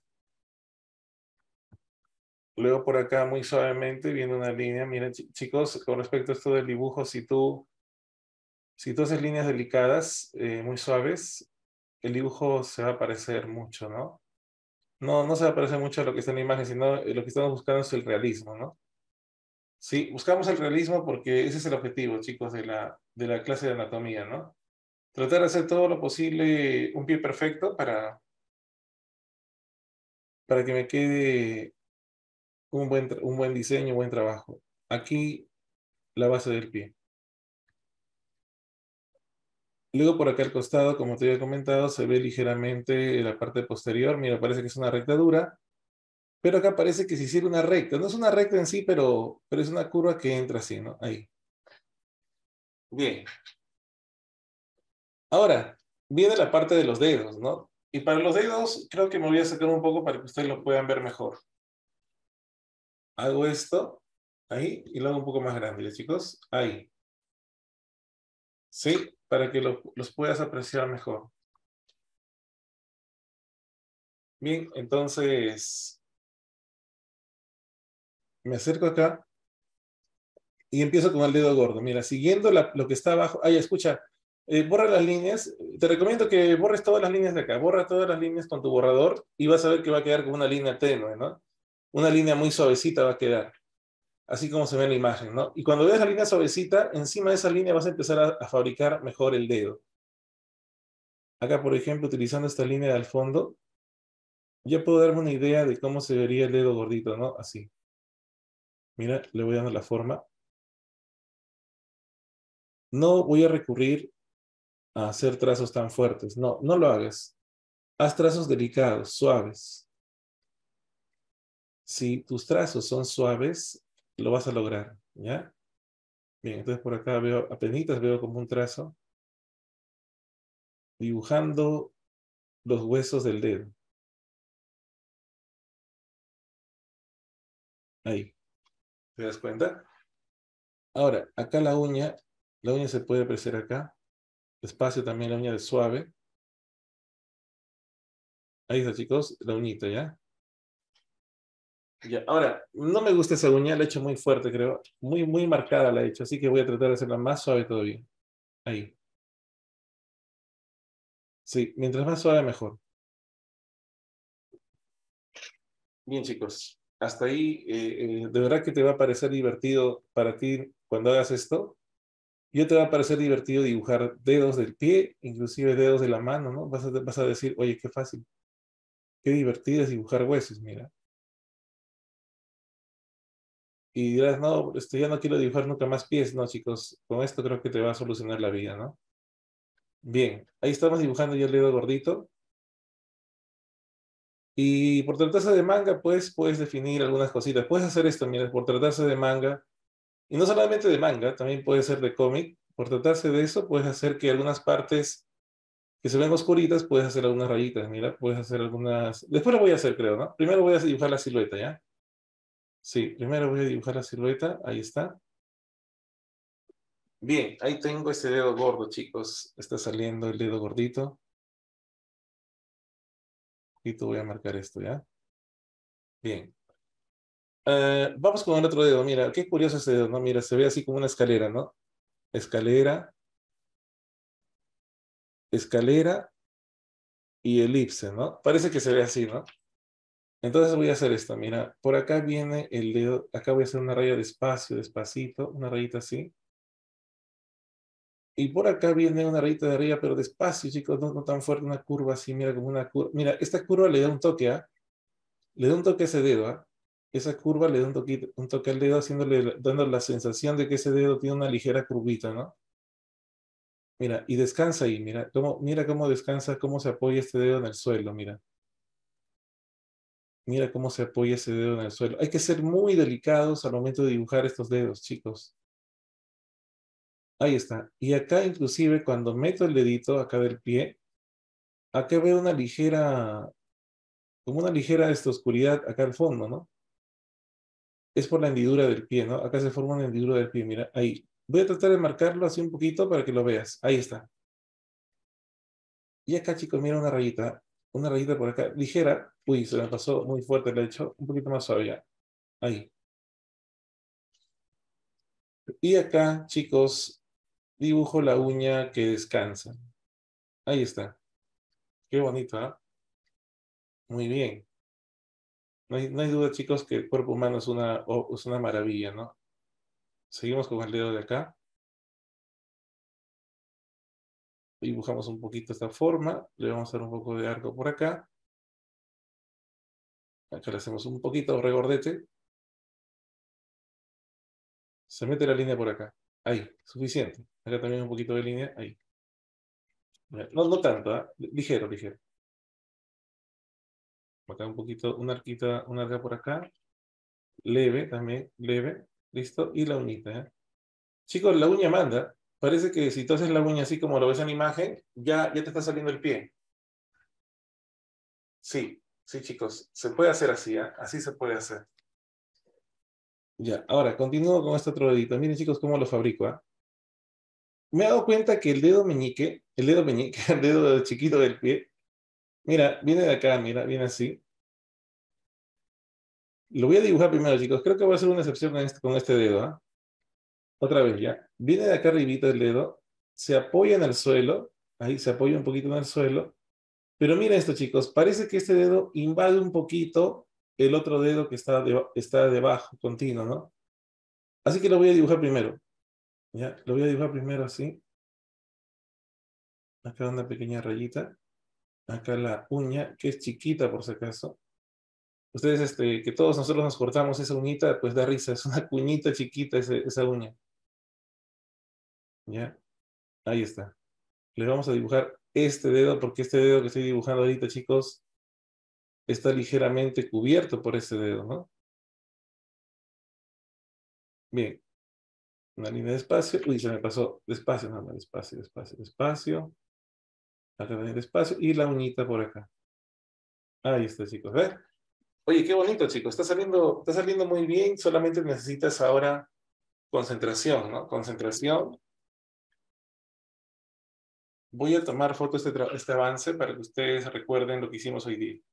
Luego por acá muy suavemente viene una línea. Miren, chicos, con respecto a esto del dibujo, si tú, si tú haces líneas delicadas, eh, muy suaves, el dibujo se va a parecer mucho, ¿no? No, no se va a parecer mucho a lo que está en la imagen, sino eh, lo que estamos buscando es el realismo, ¿no? Sí, buscamos el realismo porque ese es el objetivo, chicos, de la, de la clase de anatomía, ¿no? Tratar de hacer todo lo posible un pie perfecto para, para que me quede un buen, tra- un buen diseño, un buen trabajo. Aquí la base del pie. Luego por acá al costado, como te había comentado, se ve ligeramente la parte posterior. Mira, parece que es una rectadura, pero acá parece que se hiciera una recta. No es una recta en sí, pero, pero es una curva que entra así, ¿no? Ahí. Bien. Ahora, viene la parte de los dedos, ¿no? Y para los dedos, creo que me voy a sacar un poco para que ustedes lo puedan ver mejor. Hago esto, ahí, y lo hago un poco más grande, ¿ya, chicos? Ahí. Sí, para que lo- los puedas apreciar mejor. Bien, entonces me acerco acá y empiezo con el dedo gordo. Mira, siguiendo la- lo que está abajo. Ay, escucha, eh, borra las líneas. Te recomiendo que borres todas las líneas de acá. Borra todas las líneas con tu borrador y vas a ver que va a quedar como una línea tenue, ¿no? Una línea muy suavecita va a quedar, así como se ve en la imagen, ¿no? Y cuando veas la línea suavecita, encima de esa línea vas a empezar a, a fabricar mejor el dedo. Acá, por ejemplo, utilizando esta línea de al fondo, ya puedo darme una idea de cómo se vería el dedo gordito, ¿no? Así. Mira, le voy dando la forma. No voy a recurrir a hacer trazos tan fuertes. No, no lo hagas. Haz trazos delicados, suaves. Si tus trazos son suaves, lo vas a lograr, ¿ya? Bien, entonces por acá veo, apenitas veo como un trazo, dibujando los huesos del dedo. Ahí, ¿te das cuenta? Ahora, acá la uña, la uña se puede apreciar acá. Despacio también la uña de suave. Ahí está, chicos, la uñita, ¿ya? Ya, ahora, no me gusta esa uña, la he hecho muy fuerte, creo. Muy, muy marcada la he hecho, así que voy a tratar de hacerla más suave todavía. Ahí. Sí, mientras más suave, mejor. Bien, chicos. Hasta ahí, eh, eh, de verdad que te va a parecer divertido para ti cuando hagas esto. Yo te va a parecer divertido dibujar dedos del pie, inclusive dedos de la mano, ¿no? Vas a, vas a decir, oye, qué fácil, qué divertido es dibujar huesos, mira. Y dirás, no, este, ya no quiero dibujar nunca más pies. No, chicos, con esto creo que te va a solucionar la vida, ¿no? Bien, ahí estamos dibujando ya el dedo gordito. Y por tratarse de manga, pues puedes definir algunas cositas. Puedes hacer esto, mira, por tratarse de manga. Y no solamente de manga, también puede ser de cómic. Por tratarse de eso, puedes hacer que algunas partes que se ven oscuritas, puedes hacer algunas rayitas, mira, puedes hacer algunas... Después lo voy a hacer, creo, ¿no? Primero voy a dibujar la silueta, ¿ya? Sí, primero voy a dibujar la silueta, ahí está. Bien, ahí tengo ese dedo gordo, chicos. Está saliendo el dedo gordito. Y te voy a marcar esto, ¿ya? Bien. Eh, vamos con el otro dedo. Mira, qué curioso ese dedo, ¿no? Mira, se ve así como una escalera, ¿no? Escalera, escalera y elipse, ¿no? Parece que se ve así, ¿no? Entonces voy a hacer esto, mira. Por acá viene el dedo. Acá voy a hacer una raya despacio, despacito. Una rayita así. Y por acá viene una rayita de arriba, pero despacio, chicos. No, no tan fuerte, una curva así. Mira, como una curva. Mira, esta curva le da un toque, ¿ah? Le da un toque a ese dedo, ¿ah? Esa curva le da un toque, un toque al dedo, haciéndole, dando la sensación de que ese dedo tiene una ligera curvita, ¿no? Mira, y descansa ahí, mira cómo, mira cómo descansa, cómo se apoya este dedo en el suelo, mira. Mira cómo se apoya ese dedo en el suelo. Hay que ser muy delicados al momento de dibujar estos dedos, chicos. Ahí está. Y acá inclusive cuando meto el dedito acá del pie, acá veo una ligera, como una ligera esta oscuridad acá al fondo, ¿no? Es por la hendidura del pie, ¿no? Acá se forma una hendidura del pie, mira, ahí. Voy a tratar de marcarlo así un poquito para que lo veas. Ahí está. Y acá, chicos, mira una rayita. Una rayita por acá, ligera. Uy, se me pasó muy fuerte el hecho. Un poquito más suave ya. Ahí. Y acá, chicos, dibujo la uña que descansa. Ahí está. Qué bonito, ¿ah? Muy bien. No hay, no hay duda, chicos, que el cuerpo humano es una, o- es una maravilla, ¿no? Seguimos con el dedo de acá. Dibujamos un poquito esta forma. Le vamos a dar un poco de arco por acá. Acá le hacemos un poquito regordete. Se mete la línea por acá. Ahí, suficiente. Acá también un poquito de línea. Ahí. No, no tanto, ¿ah? Ligero, ligero. Acá un poquito, una arquita, una arca por acá. Leve también, leve. Listo. Y la uñita, ¿eh? Chicos, la uña manda. Parece que si tú haces la uña así como lo ves en la imagen, ya, ya te está saliendo el pie. Sí, sí, chicos. Se puede hacer así, ¿ah? Así se puede hacer. Ya, ahora continúo con este otro dedito. Miren, chicos, cómo lo fabrico, ¿ah? Me he dado cuenta que el dedo meñique, el dedo meñique, el dedo chiquito del pie, mira, viene de acá, mira, viene así. Lo voy a dibujar primero, chicos. Creo que voy a hacer una excepción con este, con este dedo, ¿ah? Otra vez, ya. Viene de acá arribita el dedo, se apoya en el suelo, ahí se apoya un poquito en el suelo. Pero mira esto, chicos, parece que este dedo invade un poquito el otro dedo que está, de- está debajo, continuo, ¿no? Así que lo voy a dibujar primero, ¿ya? Lo voy a dibujar primero así. Acá una pequeña rayita. Acá la uña, que es chiquita por si acaso. Ustedes, este, que todos nosotros nos cortamos esa uñita, pues da risa, es una cuñita chiquita ese- esa uña. ¿Ya? Ahí está. Le vamos a dibujar este dedo, porque este dedo que estoy dibujando ahorita, chicos, está ligeramente cubierto por ese dedo, ¿no? Bien, una línea de espacio. Uy, se me pasó. Despacio, nada más, despacio, despacio, despacio. Acá también despacio. Y la uñita por acá. Ahí está, chicos. ¿Ves? Oye, qué bonito, chicos. Está saliendo, está saliendo muy bien. Solamente necesitas ahora concentración, ¿no? Concentración. Voy a tomar foto de este, tra- este avance para que ustedes recuerden lo que hicimos hoy día.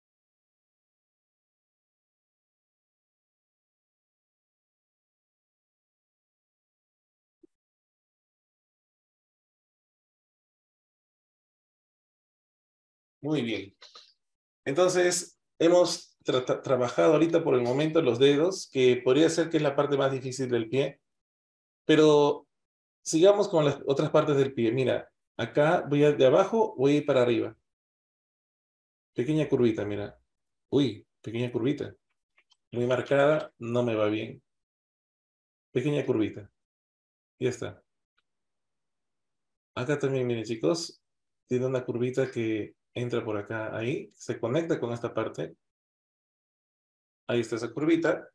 Muy bien. Entonces, hemos tra- tra- trabajado ahorita por el momento los dedos, que podría ser que es la parte más difícil del pie, pero sigamos con las otras partes del pie. Mira, acá voy a, de abajo, voy a ir para arriba. Pequeña curvita, mira. Uy, pequeña curvita. Muy marcada, no me va bien. Pequeña curvita. Ya está. Acá también, miren, chicos, tiene una curvita que entra por acá, ahí, se conecta con esta parte. Ahí está esa curvita.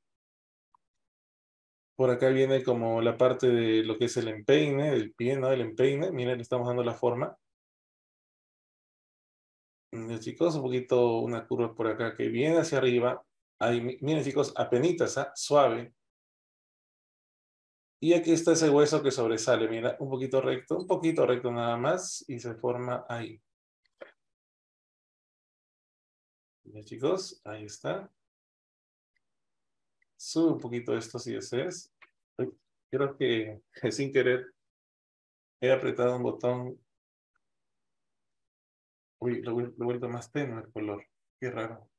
Por acá viene como la parte de lo que es el empeine, el pie, ¿no? El empeine. Miren, le estamos dando la forma. Miren, chicos, un poquito una curva por acá que viene hacia arriba. Ahí, miren, chicos, apenitas, ¿ah? Suave. Y aquí está ese hueso que sobresale, mira, un poquito recto, un poquito recto nada más, y se forma ahí. Ya, chicos, ahí está. Sube un poquito esto si deseas. Uy, creo que sin querer he apretado un botón. Uy, lo, he lo he vuelto más tenue el color. Qué raro.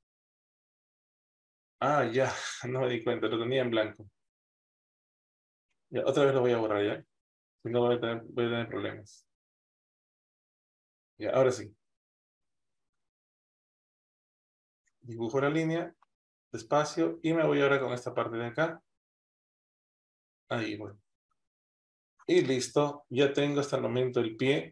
Ah, ya, no me di cuenta, lo tenía en blanco. Ya, otra vez lo voy a borrar ya. Si no voy a tener, voy a tener problemas. Ya, ahora sí. Dibujo la línea, despacio, y me voy ahora con esta parte de acá. Ahí, bueno. Y listo, ya tengo hasta el momento el pie.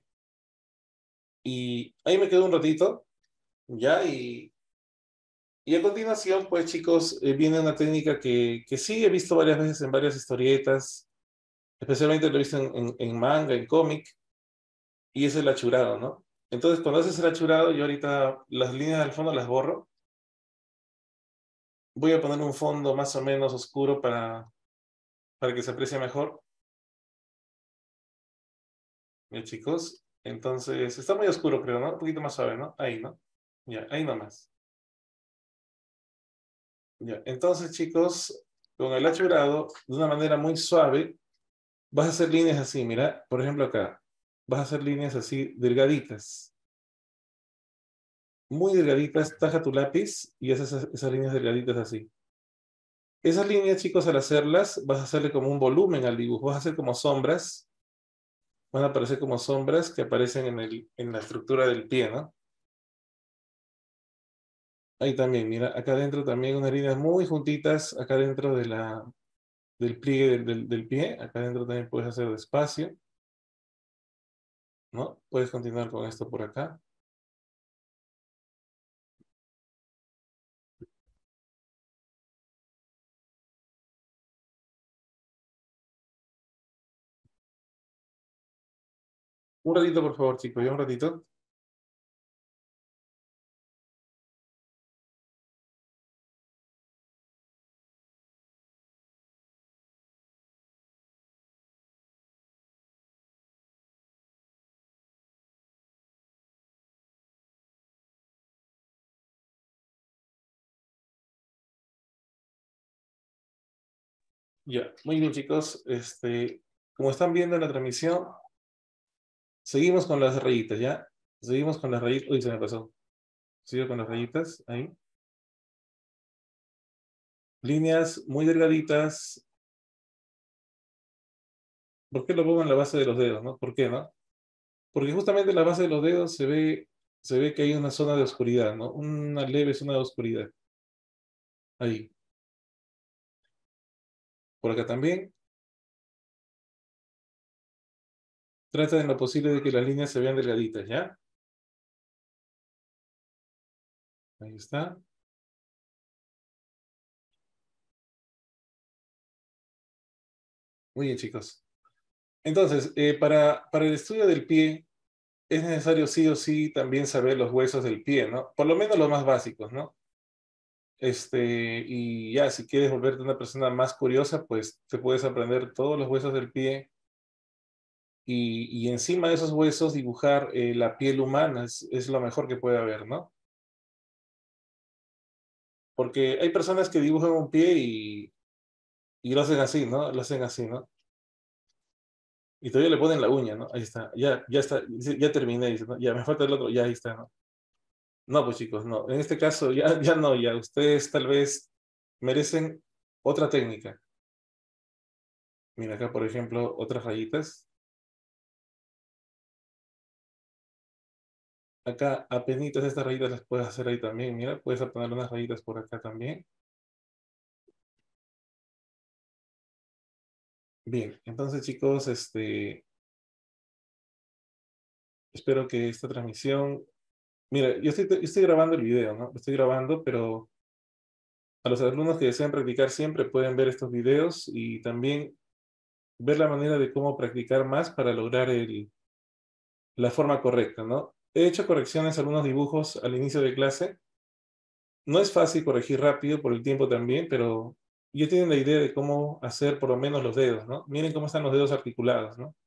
Y ahí me quedo un ratito, ya, y, y a continuación, pues chicos, eh, viene una técnica que, que sí he visto varias veces en varias historietas, especialmente lo he visto en, en, en manga, en cómic, y es el achurado, ¿no? Entonces, cuando haces el achurado, yo ahorita las líneas del fondo las borro. Voy a poner un fondo más o menos oscuro para, para que se aprecie mejor. Ya, chicos. Entonces, está muy oscuro, creo, ¿no? Un poquito más suave, ¿no? Ahí, ¿no? Ya, ahí nomás. Ya, entonces, chicos, con el achurado, de una manera muy suave, vas a hacer líneas así, mira, por ejemplo acá, vas a hacer líneas así, delgaditas, muy delgaditas, taja tu lápiz y haces esas, esas líneas delgaditas así. Esas líneas, chicos, al hacerlas, vas a hacerle como un volumen al dibujo, vas a hacer como sombras, van a aparecer como sombras que aparecen en, el, en la estructura del pie, ¿no? Ahí también, mira, acá adentro también unas líneas muy juntitas, acá dentro de la, del pliegue del, del, del pie, acá adentro también puedes hacer despacio, ¿no? Puedes continuar con esto por acá. Un ratito, por favor, chicos, ya un ratito. Ya, muy bien, chicos. Este, como están viendo en la transmisión, seguimos con las rayitas, ¿ya? Seguimos con las rayitas. Uy, se me pasó. Sigo con las rayitas, ahí. Líneas muy delgaditas. ¿Por qué lo pongo en la base de los dedos, no? ¿Por qué, no? Porque justamente en la base de los dedos se ve, se ve que hay una zona de oscuridad, ¿no? Una leve zona de oscuridad. Ahí. Por acá también. Trata en lo posible de que las líneas se vean delgaditas, ¿ya? Ahí está. Muy bien, chicos. Entonces, eh, para, para el estudio del pie, es necesario sí o sí también saber los huesos del pie, ¿no? Por lo menos los más básicos, ¿no? Este, y ya, si quieres volverte una persona más curiosa, pues te puedes aprender todos los huesos del pie y, y encima de esos huesos dibujar eh, la piel humana, es, es lo mejor que puede haber, ¿no? Porque hay personas que dibujan un pie y, y lo hacen así, ¿no? Lo hacen así, ¿no? Y todavía le ponen la uña, ¿no? Ahí está, ya, ya está, ya terminé, dice, ¿no? Ya me falta el otro, ya ahí está, ¿no? No, pues chicos, no. En este caso ya, ya no, ya ustedes tal vez merecen otra técnica. Mira acá, por ejemplo, otras rayitas. Acá, apenitas estas rayitas las puedes hacer ahí también. Mira, puedes poner unas rayitas por acá también. Bien, entonces chicos, este, espero que esta transmisión Mira, yo estoy, yo estoy grabando el video, ¿no? Lo estoy grabando, pero a los alumnos que desean practicar siempre pueden ver estos videos y también ver la manera de cómo practicar más para lograr el, la forma correcta, ¿no? He hecho correcciones a algunos dibujos al inicio de clase. No es fácil corregir rápido por el tiempo también, pero ya tienen la idea de cómo hacer por lo menos los dedos, ¿no? Miren cómo están los dedos articulados, ¿no?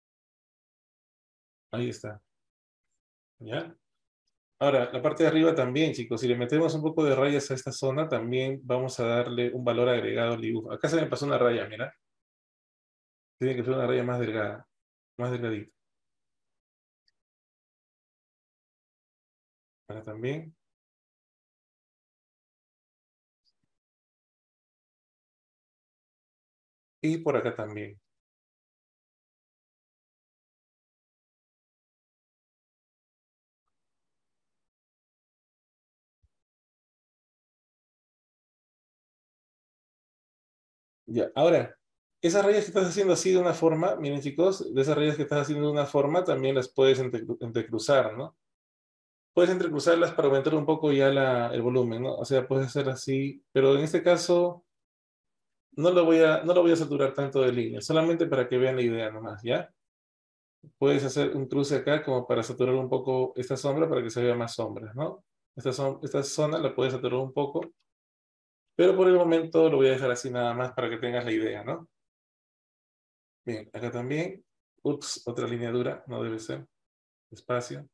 Ahí está, ¿ya? Ahora, la parte de arriba también, chicos, si le metemos un poco de rayas a esta zona, también vamos a darle un valor agregado al dibujo. Acá se me pasó una raya, mira. Tiene que ser una raya más delgada, más delgadita. Acá también. Y por acá también. Ya, ahora, esas rayas que estás haciendo así de una forma, miren chicos, de esas rayas que estás haciendo de una forma, también las puedes entre- entrecruzar, ¿no? Puedes entrecruzarlas para aumentar un poco ya la, el volumen, ¿no? O sea, puedes hacer así, pero en este caso no lo voy a, no lo voy a saturar tanto de línea, solamente para que vean la idea nomás, ¿ya? Puedes hacer un cruce acá como para saturar un poco esta sombra para que se vea más sombras, ¿no? Esta, son, esta zona la puedes saturar un poco, pero por el momento lo voy a dejar así nada más para que tengas la idea, ¿no? Bien, acá también. Ups, otra línea dura, no debe ser. Espacio.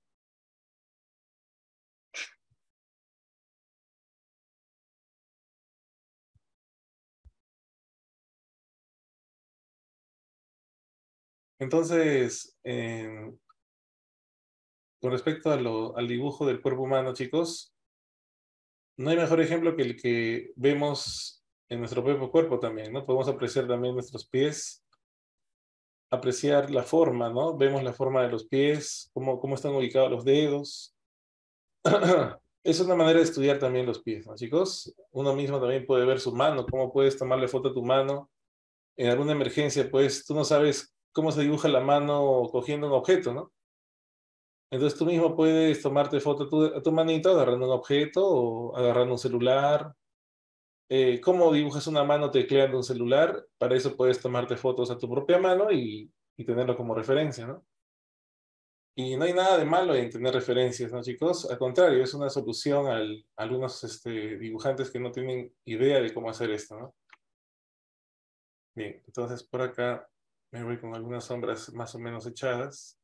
Entonces, eh, con respecto a lo- al dibujo del cuerpo humano, chicos, no hay mejor ejemplo que el que vemos en nuestro propio cuerpo también, ¿no? Podemos apreciar también nuestros pies, apreciar la forma, ¿no? Vemos la forma de los pies, cómo, cómo están ubicados los dedos. Es una manera de estudiar también los pies, ¿no, chicos? Uno mismo también puede ver su mano, cómo puedes tomarle foto a tu mano. En alguna emergencia, pues tú no sabes cómo se dibuja la mano cogiendo un objeto, ¿no? Entonces tú mismo puedes tomarte foto a tu, a tu manito agarrando un objeto o agarrando un celular. Eh, ¿cómo dibujas una mano tecleando un celular? Para eso puedes tomarte fotos a tu propia mano y, y tenerlo como referencia, ¿no? Y no hay nada de malo en tener referencias, ¿no, chicos? Al contrario, es una solución al- a algunos este, dibujantes que no tienen idea de cómo hacer esto, ¿no? Bien, entonces por acá me voy con algunas sombras más o menos echadas.